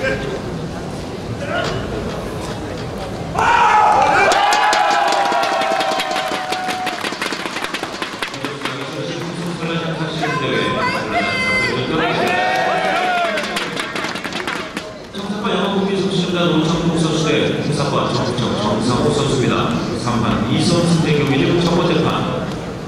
정상호 선수입니다. 3판 2선승 경기 중 첫 번째 판.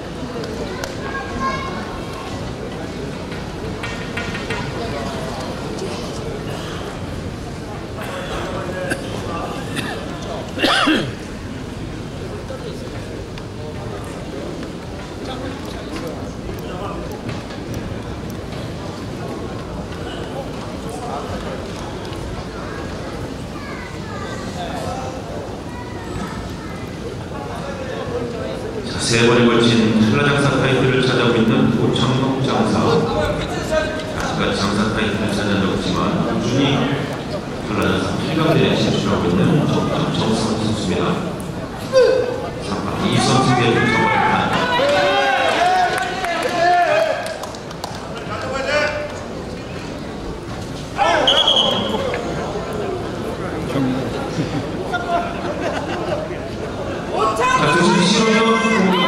세 번에 걸친 한라장사 타이틀을 찾아오고 있는 오창록 장사. 아직까지 장사 타이틀을 찾은 적 없지만 꾸준히 한라장사 8강대에 진출하고 있는 정상호 선수입니다. 3판 2선승 대회 첫 번째 판. 자, 조심 시원한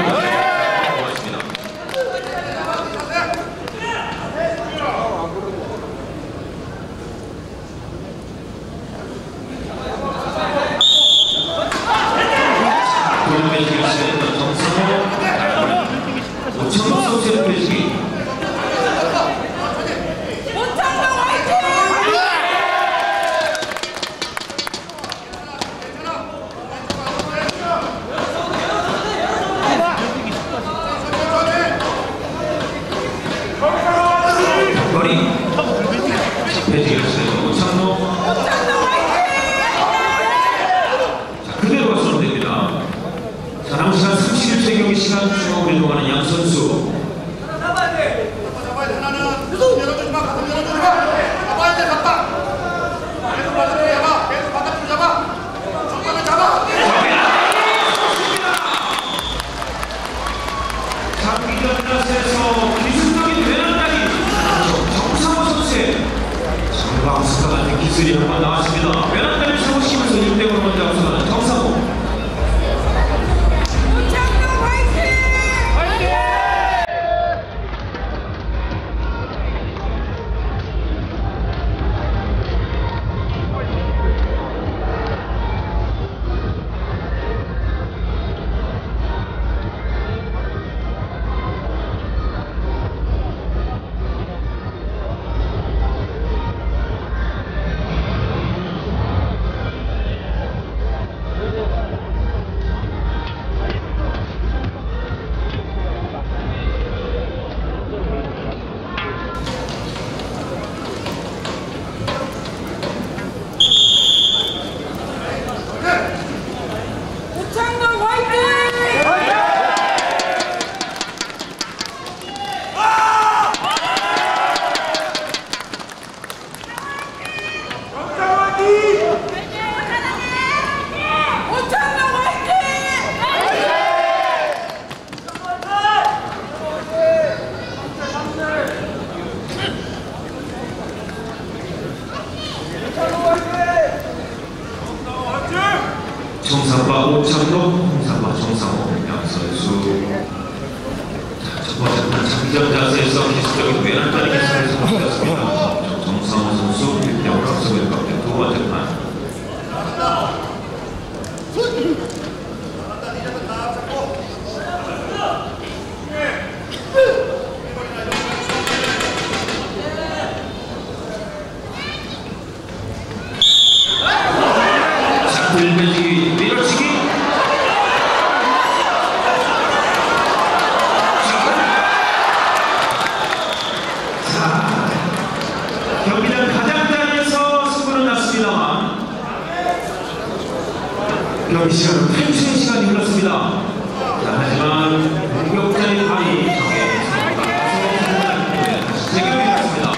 남시간 31초의 경기 시간 추가로 이동하는 양 선수. 장기전 자세에서 기술적인 외난다리 정상호 선수의 장방수가 같은 기술이 한번 나왔습니다. 외난다리를 세우시면서 1대0으로 먼저 앞서가는 정상호. 정상바 오창록, 홍상바 정상호 양 선수. 첫 번째 판 장기전 자세에서 기술적인 외난다리 기술을 선보였습니다. 정상호 선수 1대0으로 앞서고 있는 가운데 두 번째 판. 들배지기, 밀어치기. 자, 경기장 가장자리에서 승부는 났습니다만 경기 시간은 8초의 시간이 흘렀습니다. 자, 하지만 공격자의 발이 적에 다시 재경이 났습니다.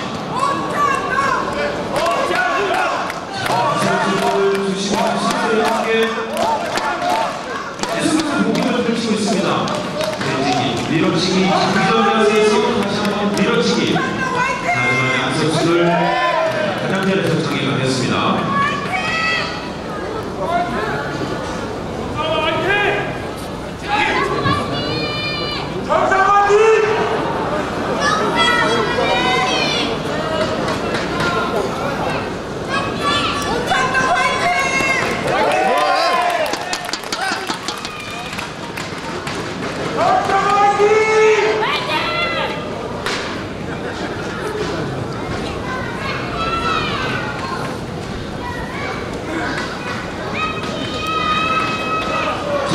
계속해서 공격을 펼치고 있습니다. 밀어치기, 장기전 자세에서 다시 한번 밀어치기. 하지만 양 선수를 가장자리에서 장애가 됐습니다.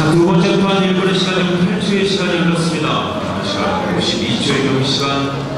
자, 두 번째 판 1분의 시간 중 8초의 시간이 흘렀습니다. 시간 52초의 경기 시간.